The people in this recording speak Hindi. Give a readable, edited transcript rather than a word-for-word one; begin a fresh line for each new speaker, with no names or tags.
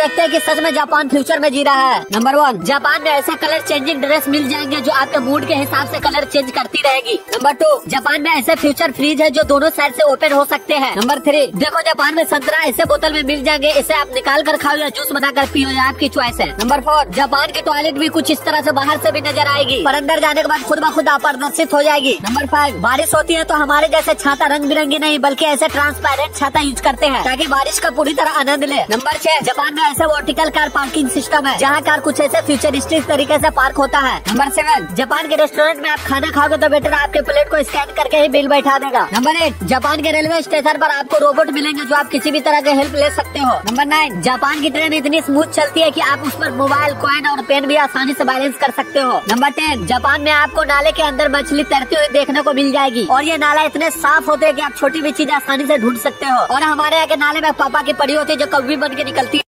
देखते हैं कि सच में जापान फ्यूचर में जी रहा है। नंबर 1, जापान में ऐसे कलर चेंजिंग ड्रेस मिल जाएंगे जो आपके मूड के हिसाब से कलर चेंज करती रहेगी। नंबर 2, जापान में ऐसे फ्यूचर फ्रीज है जो दोनों साइड से ओपन हो सकते हैं। नंबर 3, देखो जापान में संतरा ऐसे बोतल में मिल जाएंगे, इसे आप निकाल कर खाओ या जूस बनाकर पियो, या आपकी चॉइस है। नंबर 4, जापान की टॉयलेट भी कुछ इस तरह से बाहर से भी नजर आएगी, पर अंदर जाने के बाद खुद ब खुद अपारदर्शित हो जाएगी। नंबर 5, बारिश होती है तो हमारे जैसे छाता रंग बिरंगी नहीं बल्कि ऐसे ट्रांसपेरेंट छाता यूज करते हैं ताकि बारिश का पूरी तरह आनंद ले। नंबर 6, जापान में ऐसे वर्टिकल कार पार्किंग सिस्टम है जहाँ कार कुछ ऐसे फ्यूचरिस्टिक तरीके से पार्क होता है। नंबर 7, जापान के रेस्टोरेंट में आप खाना खाओगे तो वेटर आपके प्लेट को स्कैन करके ही बिल बैठा देगा। नंबर 8, जापान के रेलवे स्टेशन पर आपको रोबोट मिलेंगे जो आप किसी भी तरह के हेल्प ले सकते हो। नंबर 9, जापान की ट्रेन इतनी स्मूथ चलती है कि आप उस पर मोबाइल, कॉइन और पेन भी आसानी से बैलेंस कर सकते हो। नंबर 10, जापान में आपको नाले के अंदर मछली तैरती हुई देखने को मिल जाएगी और ये नाला इतने साफ होते हैं कि आप छोटी भी चीज आसानी से ढूंढ सकते हो। और हमारे यहाँ के नाले में पापा की पड़ी होती है जो कभी बन के निकलती है।